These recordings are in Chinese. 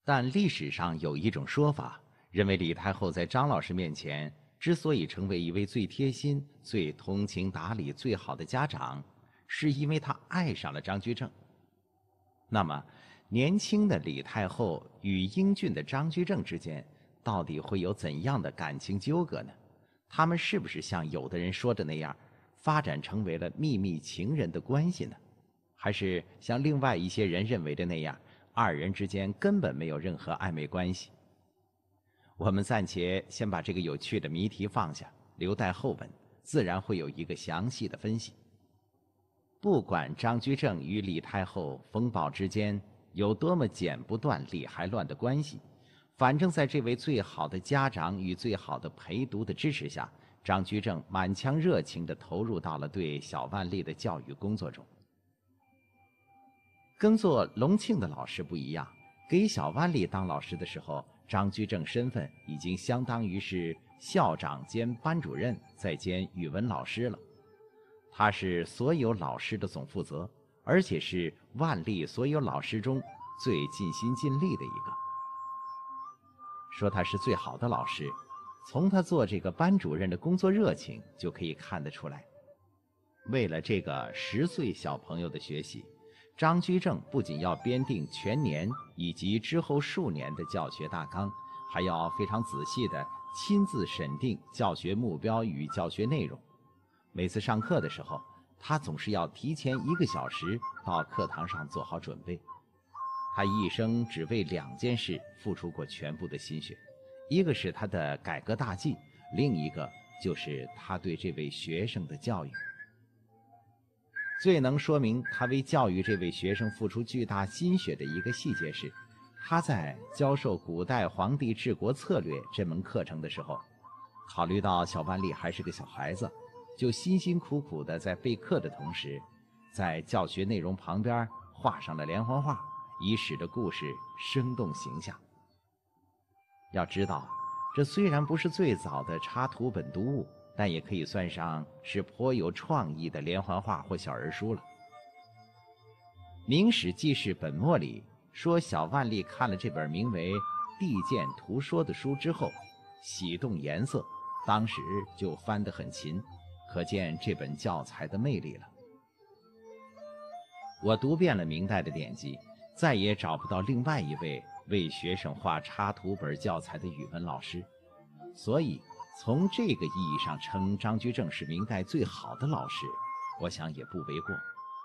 但历史上有一种说法，认为李太后在张老师面前之所以成为一位最贴心、最通情达理、最好的家长，是因为她爱上了张居正。那么，年轻的李太后与英俊的张居正之间，到底会有怎样的感情纠葛呢？他们是不是像有的人说的那样，发展成为了秘密情人的关系呢？还是像另外一些人认为的那样，二人之间根本没有任何暧昧关系？我们暂且先把这个有趣的谜题放下，留待后文，自然会有一个详细的分析。不管张居正与李太后风暴之间有多么剪不断理还乱的关系，反正在这位最好的家长与最好的陪读的支持下，张居正满腔热情地投入到了对小万历的教育工作中。跟做隆庆的老师不一样，给小万历当老师的时候，张居正身份已经相当于是校长兼班主任再兼语文老师了。他是所有老师的总负责，而且是万历所有老师中最尽心尽力的一个。说他是最好的老师，从他做这个班主任的工作热情就可以看得出来。为了这个10岁小朋友的学习，张居正不仅要编定全年以及之后数年的教学大纲，还要非常仔细地亲自审定教学目标与教学内容。每次上课的时候，他总是要提前1个小时到课堂上做好准备。他一生只为2件事付出过全部的心血，一个是他的改革大计，另一个就是他对这位学生的教育。最能说明他为教育这位学生付出巨大心血的一个细节是，他在教授古代皇帝治国策略这门课程的时候，考虑到小万历还是个小孩子，就辛辛苦苦地在备课的同时，在教学内容旁边画上了连环画，以使得故事生动形象。要知道，这虽然不是最早的插图本读物，但也可以算上是颇有创意的连环画或小人书了。《明史记事本末》里说，小万历看了这本名为《地鉴图说》的书之后，喜动颜色，当时就翻得很勤，可见这本教材的魅力了。我读遍了明代的典籍，再也找不到另外一位为学生画插图本教材的语文老师，所以从这个意义上称张居正是明代最好的老师，我想也不为过。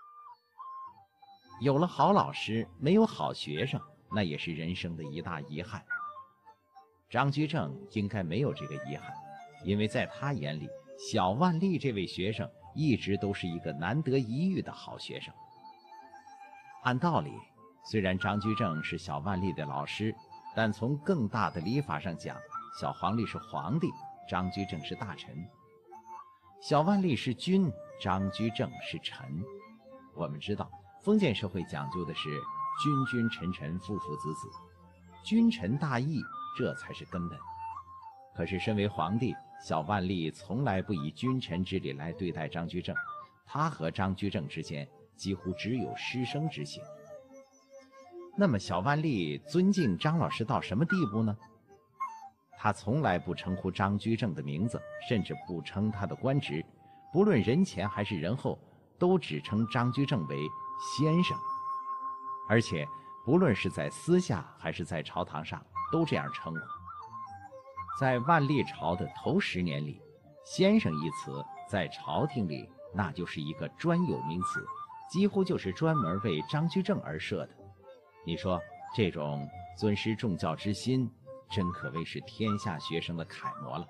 有了好老师，没有好学生，那也是人生的一大遗憾。张居正应该没有这个遗憾，因为在他眼里，小万历这位学生一直都是一个难得一遇的好学生。按道理，虽然张居正是小万历的老师，但从更大的礼法上讲，小皇帝是皇帝，张居正是大臣；小万历是君，张居正是臣。我们知道，封建社会讲究的是君君臣臣，父父子子，君臣大义，这才是根本。可是身为皇帝，小万历从来不以君臣之礼来对待张居正，他和张居正之间几乎只有师生之情。那么小万历尊敬张老师到什么地步呢？他从来不称呼张居正的名字，甚至不称他的官职，不论人前还是人后，都只称张居正为先生。而且不论是在私下还是在朝堂上，都这样称呼。在万历朝的头10年里，先生一词在朝廷里那就是一个专有名词，几乎就是专门为张居正而设的。你说这种尊师重教之心，真可谓是天下学生的楷模了。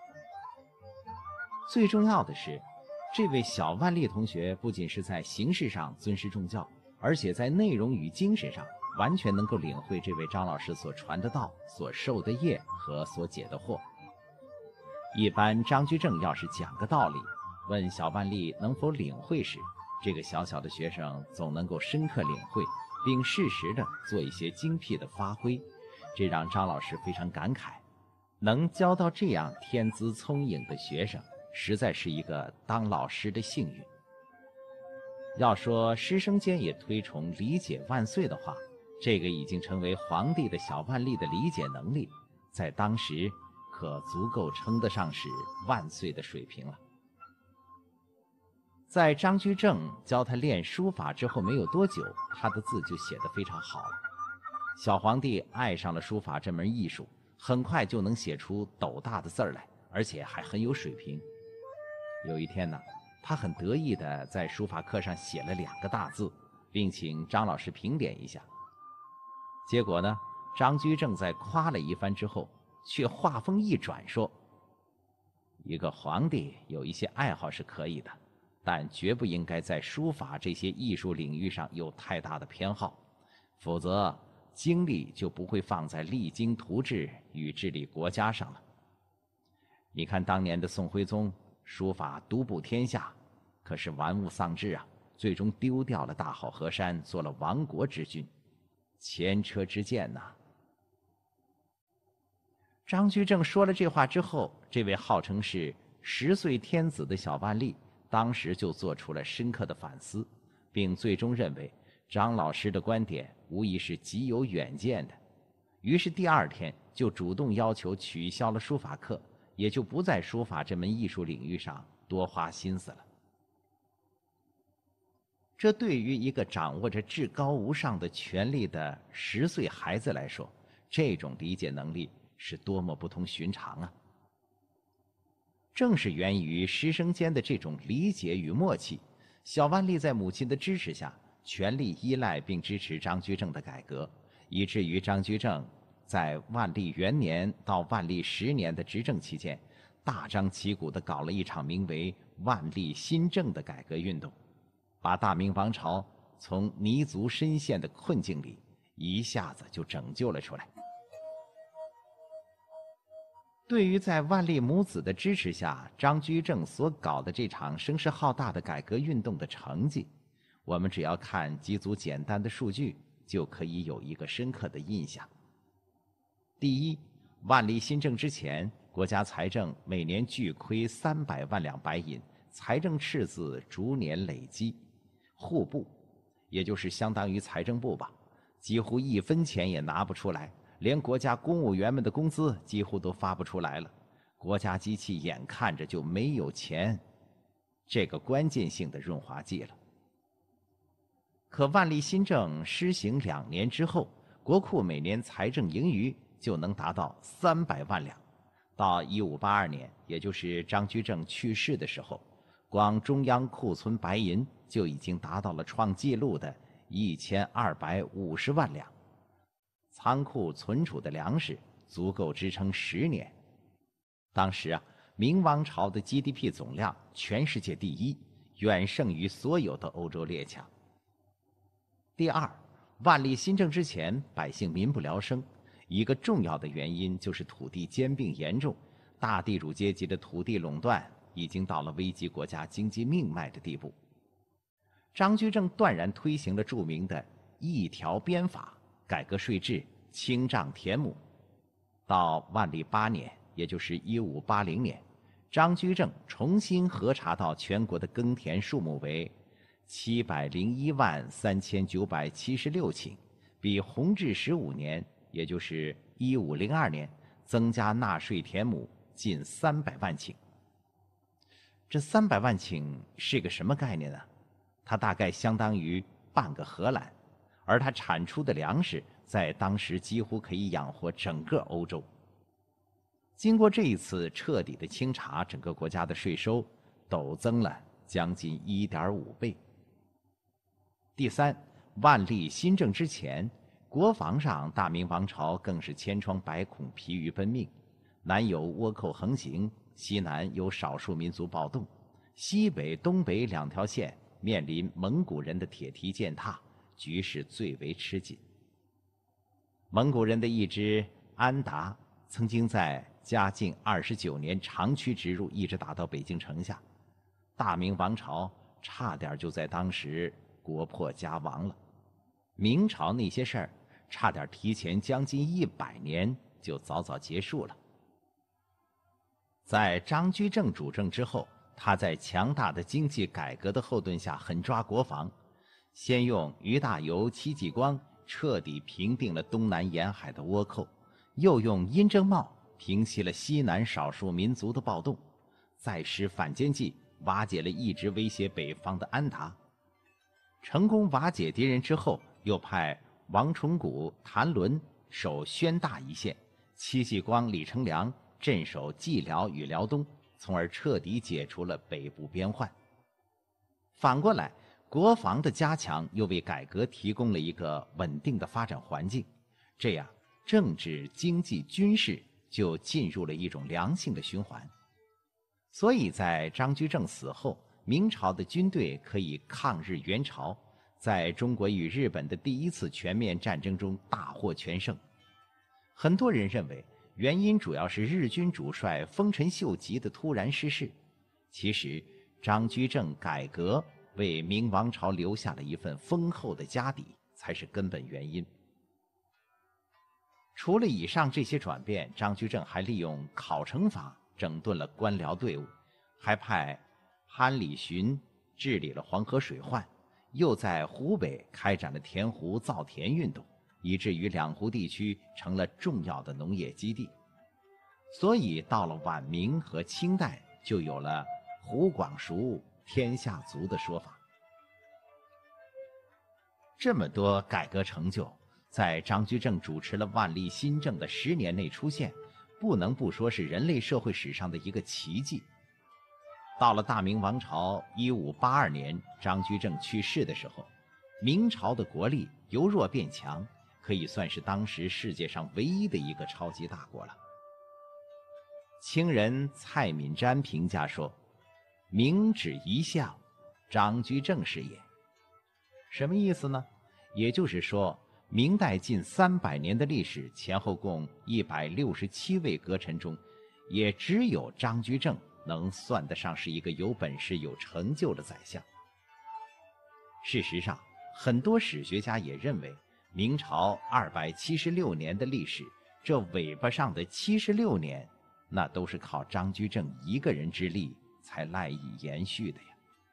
最重要的是，这位小万历同学不仅是在形式上尊师重教，而且在内容与精神上完全能够领会这位张老师所传的道、所受的业和所解的惑。一般张居正要是讲个道理，问小万历能否领会时，这个小小的学生总能够深刻领会，并适时地做一些精辟的发挥，这让张老师非常感慨，能教到这样天资聪颖的学生，实在是一个当老师的幸运。要说师生间也推崇理解万岁的话， 这个已经成为皇帝的小万历的理解能力，在当时可足够称得上是万岁的水平了。在张居正教他练书法之后没有多久，他的字就写得非常好了。小皇帝爱上了书法这门艺术，很快就能写出斗大的字儿来，而且还很有水平。有一天呢，他很得意地在书法课上写了2个大字，并请张老师评点一下。结果呢，张居正在夸了一番之后，却话锋一转说：“一个皇帝有一些爱好是可以的，但绝不应该在书法这些艺术领域上有太大的偏好，否则精力就不会放在励精图治与治理国家上了。你看当年的宋徽宗，书法独步天下，可是玩物丧志啊，最终丢掉了大好河山，做了亡国之君，前车之鉴呐。”张居正说了这话之后，这位号称是10岁天子的小万历当时就做出了深刻的反思，并最终认为张老师的观点无疑是极有远见的，于是第2天就主动要求取消了书法课，也就不在书法这门艺术领域上多花心思了。这对于一个掌握着至高无上的权力的10岁孩子来说，这种理解能力是多么不同寻常啊！正是源于师生间的这种理解与默契，小万历在母亲的支持下，全力依赖并支持张居正的改革，以至于张居正在万历元年到万历10年的执政期间，大张旗鼓地搞了一场名为“万历新政”的改革运动，把大明王朝从泥足深陷的困境里一下子就拯救了出来。对于在万历母子的支持下，张居正所搞的这场声势浩大的改革运动的成绩，我们只要看几组简单的数据，就可以有一个深刻的印象。第一，万历新政之前，国家财政每年巨亏300万两白银，财政赤字逐年累积，户部，也就是相当于财政部吧，几乎1分钱也拿不出来。连国家公务员们的工资几乎都发不出来了，国家机器眼看着就没有钱，这个关键性的润滑剂了。可万历新政施行2年之后，国库每年财政盈余就能达到300万两。到1582年，也就是张居正去世的时候，光中央库存白银就已经达到了创纪录的1250万两。仓库存储的粮食足够支撑10年。当时啊，明王朝的 GDP 总量全世界第1，远胜于所有的欧洲列强。第2，万历新政之前，百姓民不聊生，一个重要的原因就是土地兼并严重，大地主阶级的土地垄断已经到了危及国家经济命脉的地步。张居正断然推行了著名的一条鞭法，改革税制，清账田亩。到万历8年，也就是1580年，张居正重新核查到全国的耕田数目为701万3976顷，比弘治15年，也就是1502年，增加纳税田亩近300万顷。这300万顷是个什么概念呢？它大概相当于半个荷兰，而它产出的粮食在当时几乎可以养活整个欧洲。经过这一次彻底的清查，整个国家的税收陡增了将近1.5倍。第3，万历新政之前，国防上大明王朝更是千疮百孔，疲于奔命，南有倭寇横行，西南有少数民族暴动，西北、东北2条线面临蒙古人的铁蹄践踏，局势最为吃紧。蒙古人的一支安达曾经在嘉靖29年长驱直入，一直打到北京城下，大明王朝差点就在当时国破家亡了。明朝那些事儿差点提前将近100年就早早结束了。在张居正主政之后，他在强大的经济改革的后盾下狠抓国防，先用于大猷、戚继光彻底平定了东南沿海的倭寇，又用殷正茂平息了西南少数民族的暴动，再施反间计瓦解了一直威胁北方的安达。成功瓦解敌人之后，又派王崇古、谭纶守宣大一线，戚继光、李成梁镇守蓟辽与辽东，从而彻底解除了北部边患。反过来，国防的加强又为改革提供了一个稳定的发展环境，这样政治、经济、军事就进入了一种良性的循环。所以在张居正死后，明朝的军队可以抗日援朝，在中国与日本的第一次全面战争中大获全胜。很多人认为原因主要是日军主帅丰臣秀吉的突然逝世，其实张居正改革为明王朝留下了一份丰厚的家底才是根本原因。除了以上这些转变，张居正还利用考成法整顿了官僚队伍，还派潘礼询治理了黄河水患，又在湖北开展了填湖造田运动，以至于两湖地区成了重要的农业基地。所以到了晚明和清代，就有了湖广熟天下足的说法。这么多改革成就在张居正主持了万历新政的10年内出现，不能不说是人类社会史上的一个奇迹。到了大明王朝1582年，张居正去世的时候，明朝的国力由弱变强，可以算是当时世界上唯一的一个超级大国了。清人蔡敏瞻评价说：“明指一相，张居正是也。”什么意思呢？也就是说，明代近300年的历史，前后共167位阁臣中，也只有张居正能算得上是一个有本事、有成就的宰相。事实上，很多史学家也认为，明朝276年的历史，这尾巴上的76年，那都是靠张居正一个人之力才赖以延续的呀。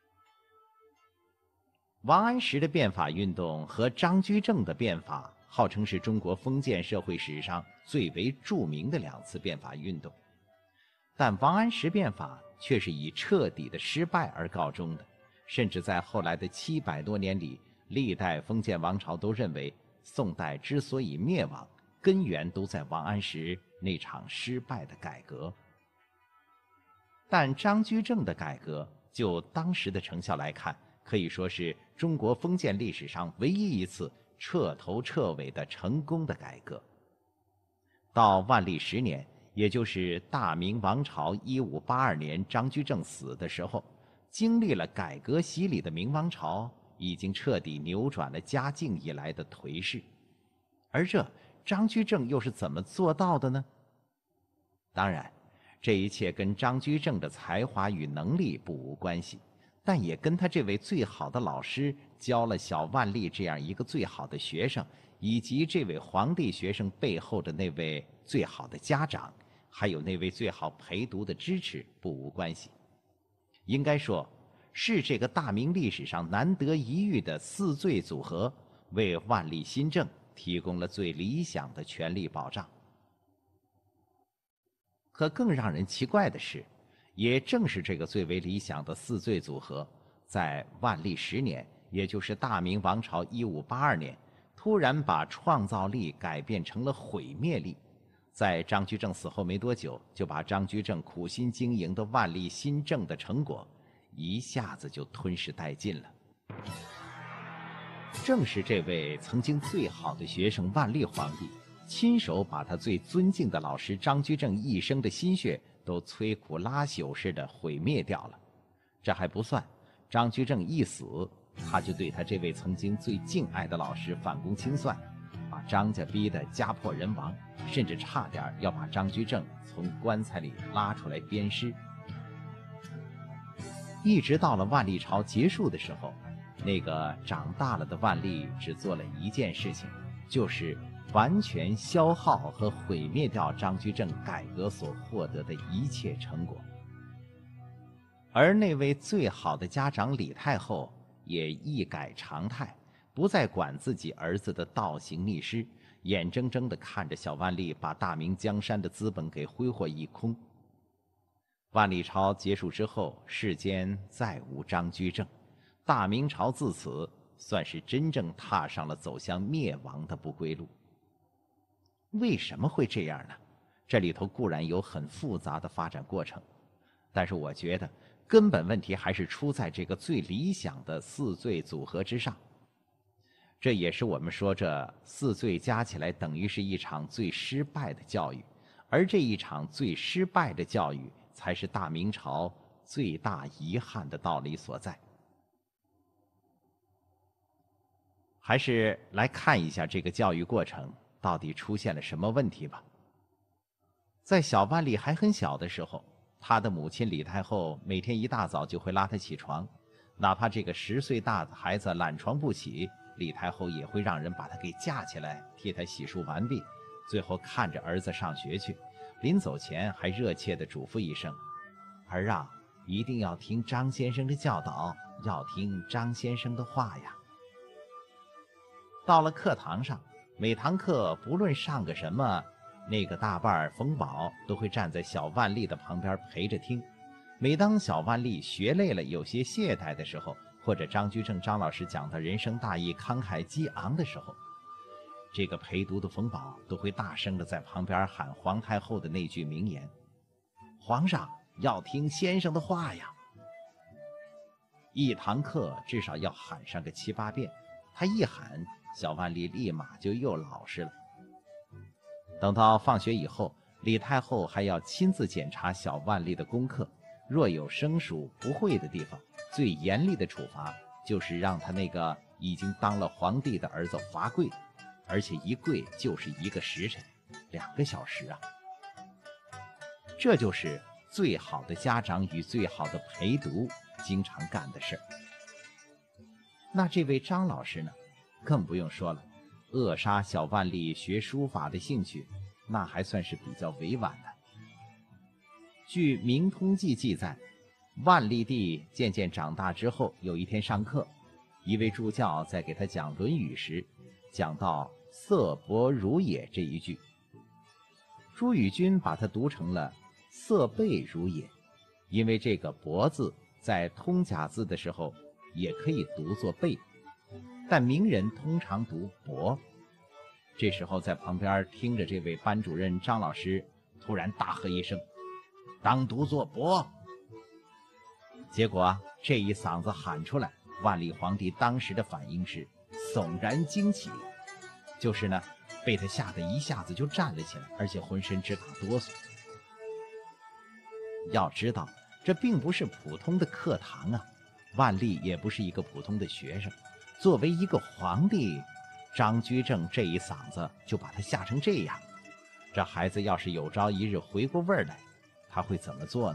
王安石的变法运动和张居正的变法，号称是中国封建社会史上最为著名的2次变法运动。但王安石变法却是以彻底的失败而告终的，甚至在后来的700多年里，历代封建王朝都认为宋代之所以灭亡，根源都在王安石那场失败的改革。但张居正的改革，就当时的成效来看，可以说是中国封建历史上唯一一次彻头彻尾的成功的改革。到万历10年，也就是大明王朝1582年张居正死的时候，经历了改革洗礼的明王朝已经彻底扭转了嘉靖以来的颓势。而这张居正又是怎么做到的呢？当然，这一切跟张居正的才华与能力不无关系，但也跟他这位最好的老师教了小万历这样一个最好的学生，以及这位皇帝学生背后的那位最好的家长，还有那位最好陪读的支持不无关系。应该说，是这个大明历史上难得一遇的4罪组合，为万历新政提供了最理想的权力保障。可更让人奇怪的是，也正是这个最为理想的4罪组合，在万历10年，也就是大明王朝1582年，突然把创造力改变成了毁灭力。在张居正死后没多久，就把张居正苦心经营的万历新政的成果一下子就吞噬殆尽了。正是这位曾经最好的学生万历皇帝，亲手把他最尊敬的老师张居正一生的心血都摧枯拉朽似的毁灭掉了。这还不算，张居正一死，他就对他这位曾经最敬爱的老师反攻清算，把张家逼得家破人亡，甚至差点要把张居正从棺材里拉出来鞭尸。一直到了万历朝结束的时候，那个长大了的万历只做了一件事情，就是完全消耗和毁灭掉张居正改革所获得的一切成果。而那位最好的家长李太后也一改常态， 不再管自己儿子的倒行逆施，眼睁睁地看着小万历把大明江山的资本给挥霍一空。万历朝结束之后，世间再无张居正，大明朝自此算是真正踏上了走向灭亡的不归路。为什么会这样呢？这里头固然有很复杂的发展过程，但是我觉得根本问题还是出在这个最理想的四罪组合之上。这也是我们说这四罪加起来等于是一场最失败的教育，而这一场最失败的教育才是大明朝最大遗憾的道理所在。还是来看一下这个教育过程到底出现了什么问题吧。在小万历还很小的时候，他的母亲李太后每天一大早就会拉他起床，哪怕这个10岁大的孩子懒床不起，李太后也会让人把他给架起来，替他洗漱完毕，最后看着儿子上学去，临走前还热切地嘱咐一声：“儿啊，一定要听张先生的教导，要听张先生的话呀。”到了课堂上，每堂课不论上个什么，那个大伴儿冯宝都会站在小万历的旁边陪着听。每当小万历学累了有些懈怠的时候，或者张居正张老师讲的人生大义慷慨激昂的时候，这个陪读的冯宝都会大声地在旁边喊皇太后的那句名言：“皇上要听先生的话呀。”一堂课至少要喊上个7、8遍，他一喊，小万历立马就又老实了。等到放学以后，李太后还要亲自检查小万历的功课，若有生疏不会的地方，最严厉的处罚就是让他那个已经当了皇帝的儿子罚跪，而且一跪就是1个时辰，2个小时啊！这就是最好的家长与最好的陪读经常干的事儿。那这位张老师呢，更不用说了，扼杀小万历学书法的兴趣，那还算是比较委婉的。据《明通记》记载，万历帝渐渐长大之后，有一天上课，一位助教在给他讲《论语》时，讲到“色薄如也”这一句，朱宇君把它读成了“色备如也”，因为这个“薄”字在通假字的时候也可以读作“备”，但名人通常读“薄”。这时候在旁边听着这位班主任张老师突然大喝一声：“当读作薄！”结果这一嗓子喊出来，万历皇帝当时的反应是悚然惊起，就是呢，被他吓得一下子就站了起来，而且浑身直打哆嗦。要知道，这并不是普通的课堂啊，万历也不是一个普通的学生，作为一个皇帝，张居正这一嗓子就把他吓成这样，这孩子要是有朝一日回过味儿来，他会怎么做呢？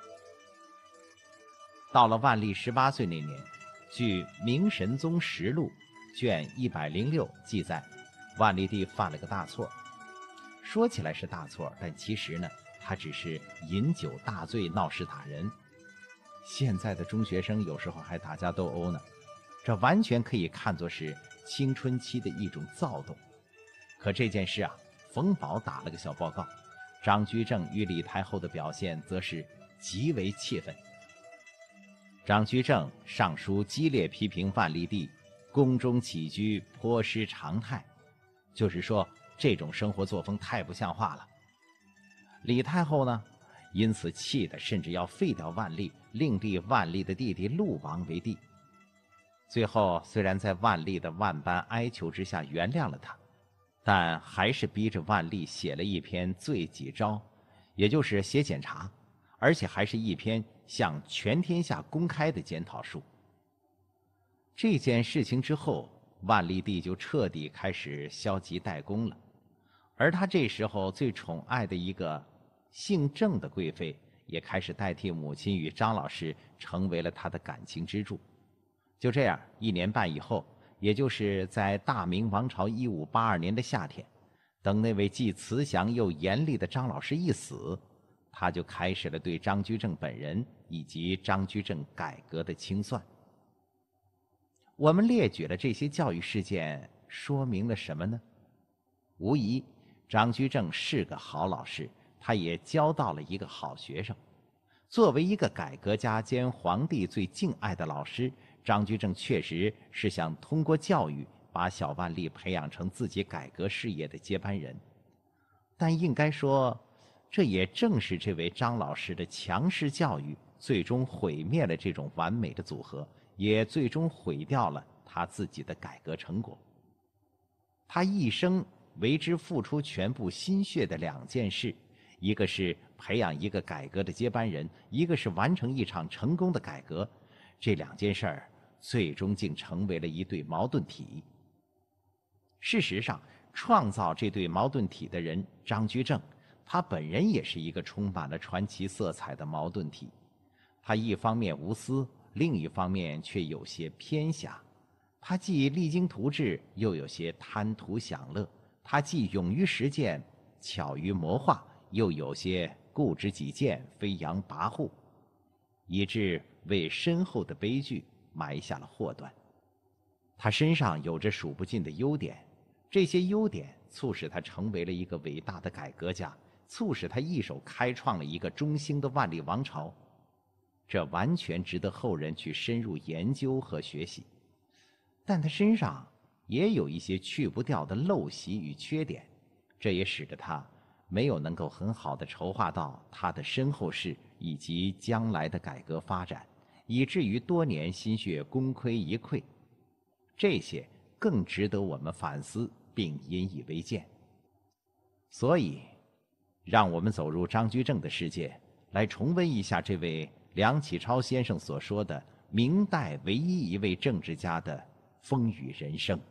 到了万历18岁那年，据《明神宗实录》卷106记载，万历帝犯了个大错。说起来是大错，但其实呢，他只是饮酒大醉闹事打人。现在的中学生有时候还打架斗殴呢，这完全可以看作是青春期的一种躁动。可这件事啊，冯宝打了个小报告，张居正与李太后的表现则是极为气愤。张居正上书激烈批评万历帝宫中起居颇失常态，就是说这种生活作风太不像话了。李太后呢，因此气得甚至要废掉万历，另立万历的弟弟陆王为帝。最后虽然在万历的万般哀求之下原谅了他，但还是逼着万历写了一篇罪己诏，也就是写检查，而且还是一篇向全天下公开的检讨书。这件事情之后，万历帝就彻底开始消极怠工了，而他这时候最宠爱的一个姓郑的贵妃也开始代替母亲与张老师成为了他的感情支柱。就这样1年半以后，也就是在大明王朝1582年的夏天，等那位既慈祥又严厉的张老师一死，他就开始了对张居正本人以及张居正改革的清算。 我们列举了这些教育事件，说明了什么呢？无疑，张居正是个好老师，他也教到了一个好学生。作为一个改革家兼皇帝最敬爱的老师，张居正确实是想通过教育把小万历培养成自己改革事业的接班人。但应该说，这也正是这位张老师的强势教育，最终毁灭了这种完美的组合，也最终毁掉了他自己的改革成果。他一生为之付出全部心血的两件事，一个是培养一个改革的接班人，一个是完成一场成功的改革。这两件事儿最终竟成为了一对矛盾体。事实上，创造这对矛盾体的人张居正，他本人也是一个充满了传奇色彩的矛盾体。他一方面无私，另一方面却有些偏狭。他既励精图治，又有些贪图享乐；他既勇于实践，巧于谋划，又有些固执己见，飞扬跋扈，以致为身后的悲剧埋下了祸端。他身上有着数不尽的优点，这些优点促使他成为了一个伟大的改革家，促使他一手开创了一个中兴的万历王朝。这完全值得后人去深入研究和学习。但他身上也有一些去不掉的陋习与缺点，这也使得他没有能够很好地筹划到他的身后事以及将来的改革发展，以至于多年心血功亏一篑。这些更值得我们反思并引以为鉴。所以，让我们走入张居正的世界，来重温一下这位梁启超先生所说的明代唯一一位政治家的风雨人生。